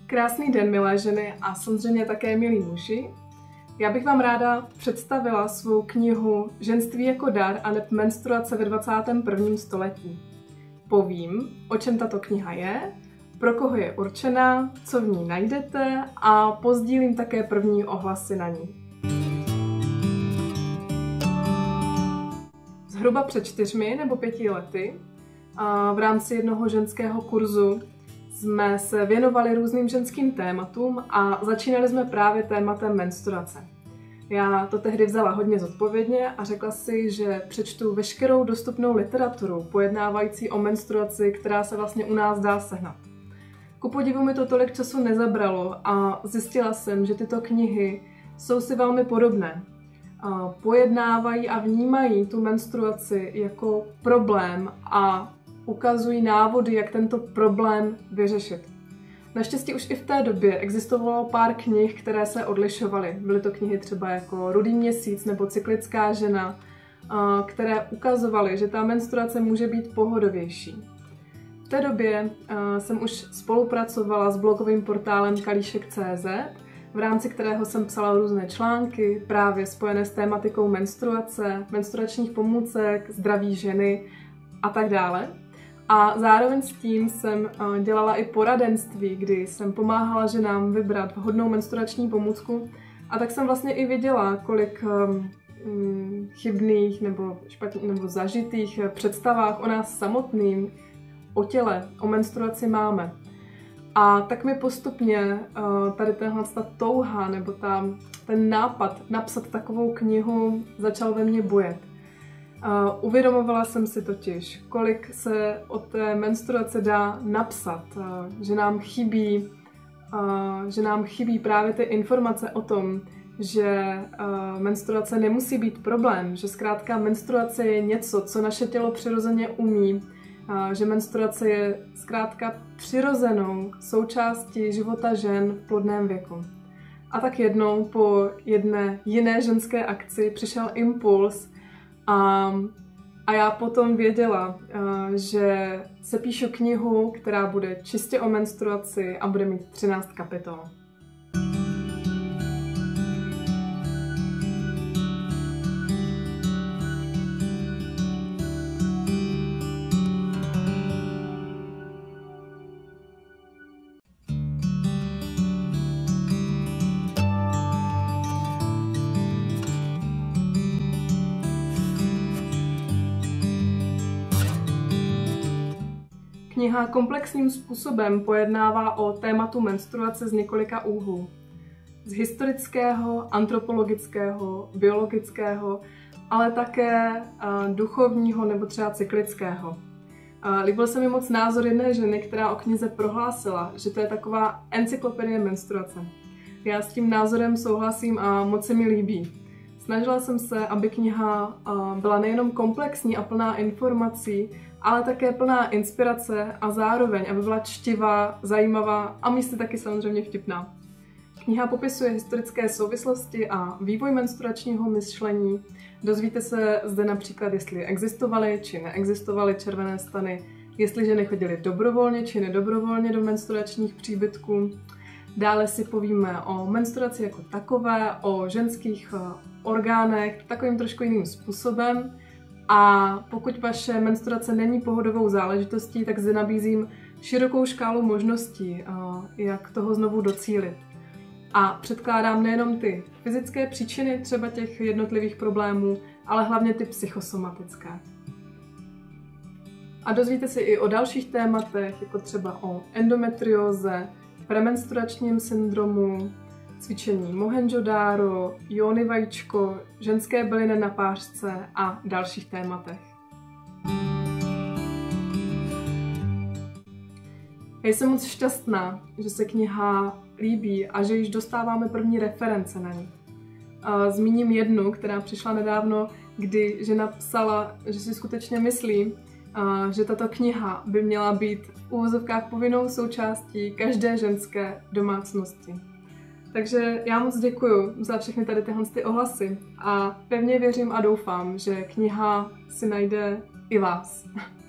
Krásný den, milé ženy a samozřejmě také milí muži. Já bych vám ráda představila svou knihu Ženství jako dar aneb menstruace ve 21. století. Povím, o čem tato kniha je, pro koho je určená, co v ní najdete a pozdílím také první ohlasy na ní. Zhruba před 4 nebo 5 lety v rámci jednoho ženského kurzu jsme se věnovali různým ženským tématům a začínali jsme právě tématem menstruace. Já to tehdy vzala hodně zodpovědně a řekla si, že přečtu veškerou dostupnou literaturu pojednávající o menstruaci, která se vlastně u nás dá sehnat. Ku podivu mi to tolik času nezabralo a zjistila jsem, že tyto knihy jsou si velmi podobné. Pojednávají a vnímají tu menstruaci jako problém a ukazují návody, jak tento problém vyřešit. Naštěstí už i v té době existovalo pár knih, které se odlišovaly. Byly to knihy třeba jako Rudý měsíc nebo Cyklická žena, které ukazovaly, že ta menstruace může být pohodovější. V té době jsem už spolupracovala s blogovým portálem Kalíšek.cz, v rámci kterého jsem psala různé články, právě spojené s tématikou menstruace, menstruačních pomůcek, zdraví ženy a tak dále. A zároveň s tím jsem dělala i poradenství, kdy jsem pomáhala ženám vybrat vhodnou menstruační pomůcku. A tak jsem vlastně i věděla, kolik chybných nebo zažitých představách o nás samotným, o těle, o menstruaci máme. A tak mi postupně tady ta touha nebo ten nápad napsat takovou knihu začal ve mně bujet. Uvědomovala jsem si totiž, kolik se o té menstruaci dá napsat, že nám chybí právě ty informace o tom, že menstruace nemusí být problém, že zkrátka menstruace je něco, co naše tělo přirozeně umí, že menstruace je zkrátka přirozenou součástí života žen v plodném věku. A tak jednou po jedné jiné ženské akci přišel impuls a já potom věděla, že se píšu knihu, která bude čistě o menstruaci a bude mít 13 kapitol. Kniha komplexním způsobem pojednává o tématu menstruace z několika úhlů. Z historického, antropologického, biologického, ale také duchovního nebo třeba cyklického. Líbil se mi moc názor jedné ženy, která o knize prohlásila, že to je taková encyklopedie menstruace. Já s tím názorem souhlasím a moc se mi líbí. Snažila jsem se, aby kniha byla nejenom komplexní a plná informací, ale také plná inspirace a zároveň, aby byla čtivá, zajímavá a místy taky samozřejmě vtipná. Kniha popisuje historické souvislosti a vývoj menstruačního myšlení. Dozvíte se zde například, jestli existovaly či neexistovaly červené stany, jestli ženy chodily dobrovolně či nedobrovolně do menstruačních příbytků. Dále si povíme o menstruaci jako takové, o ženských orgánech takovým trošku jiným způsobem. A pokud vaše menstruace není pohodovou záležitostí, tak zde nabízím širokou škálu možností, jak toho znovu docílit. A předkládám nejenom ty fyzické příčiny třeba těch jednotlivých problémů, ale hlavně ty psychosomatické. A dozvíte se i o dalších tématech, jako třeba o endometrióze, premenstruačním syndromu, cvičení Mohenjo-daro, jóny vajíčko, ženské byliny na pářce a dalších tématech. Já jsem moc šťastná, že se kniha líbí a že již dostáváme první reference na ní. Zmíním jednu, která přišla nedávno, kdy žena psala, že si skutečně myslí, že tato kniha by měla být v uvozovkách povinnou součástí každé ženské domácnosti. Takže já moc děkuju za všechny tady tyhle ohlasy a pevně věřím a doufám, že kniha si najde i vás.